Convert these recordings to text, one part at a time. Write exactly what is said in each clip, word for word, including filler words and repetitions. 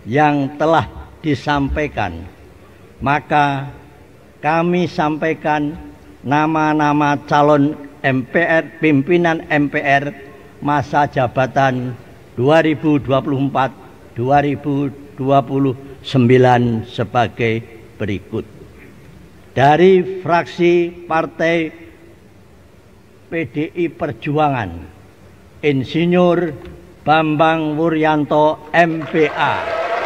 yang telah disampaikan, maka kami sampaikan nama-nama calon M P R, pimpinan M P R masa jabatan dua ribu dua puluh empat sampai dua ribu dua puluh sembilan sebagai berikut. Dari fraksi Partai P D I Perjuangan, Insinyur Bambang Wuryanto M P A.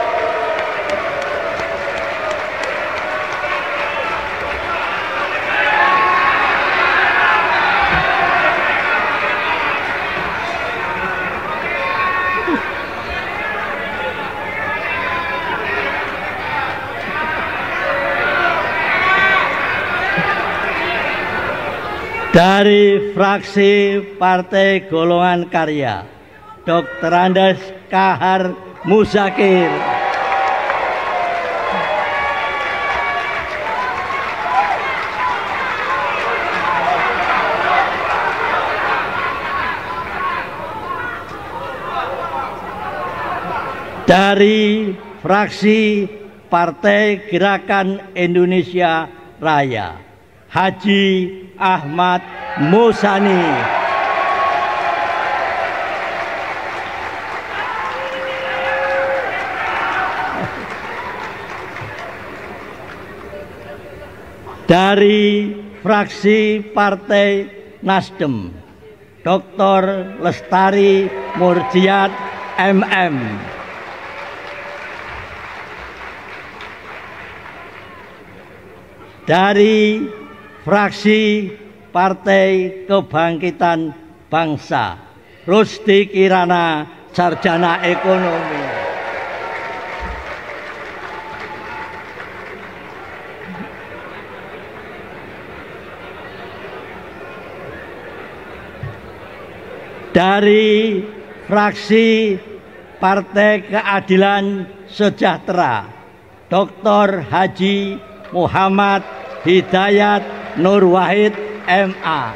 Dari fraksi Partai Golongan Karya, Doktor Andes Kahar Muzakir. Dari fraksi Partai Gerakan Indonesia Raya, Haji Ahmad Muzani. Dari fraksi Partai Nasdem, Doktor Lestari Murjiat M M. Dari fraksi Partai Kebangkitan Bangsa, Rusdi Kirana, Sarjana Ekonomi. Dari fraksi Partai Keadilan Sejahtera, Doktor Haji Muhammad Hidayat Nur Wahid M A.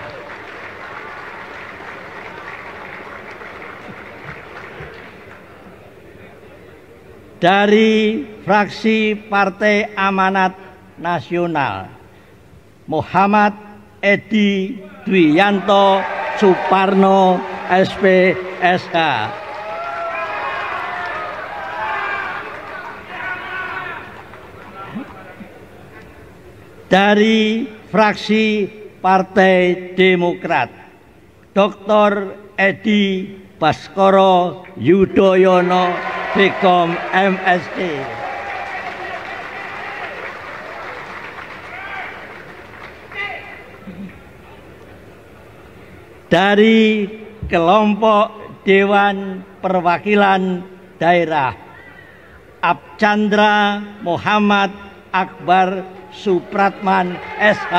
Dari fraksi Partai Amanat Nasional, Muhammad Edi Dwianto Suparno S P S H. Dari fraksi Partai Demokrat, Doktor Edi Baskoro Yudhoyono B Kom M S D. Dari kelompok Dewan Perwakilan Daerah, Abchandra Muhammad Akbar Supratman S H.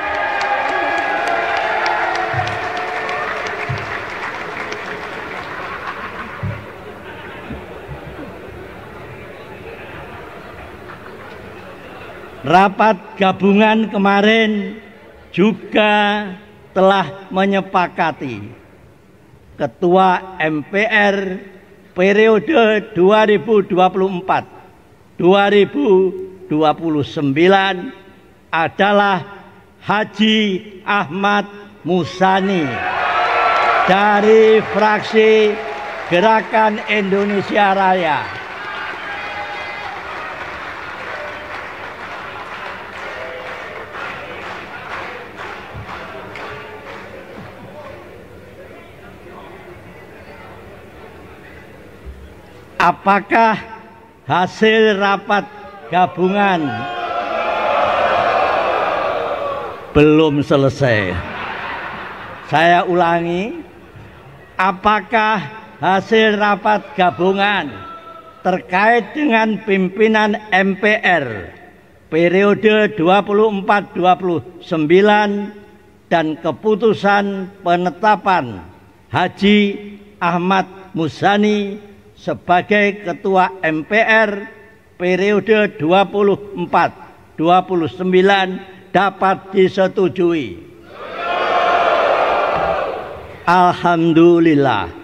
Rapat gabungan kemarin juga telah menyepakati Ketua M P R periode dua ribu dua puluh empat sampai dua ribu dua puluh sembilan adalah Haji Ahmad Muzani dari fraksi Gerakan Indonesia Raya. Apakah hasil rapat gabungan belum selesai? Saya ulangi, apakah hasil rapat gabungan terkait dengan pimpinan M P R periode dua puluh empat sampai dua puluh sembilan dan keputusan penetapan Haji Ahmad Muzani sebagai Ketua M P R periode dua puluh empat sampai dua puluh sembilan dapat disetujui. Alhamdulillah.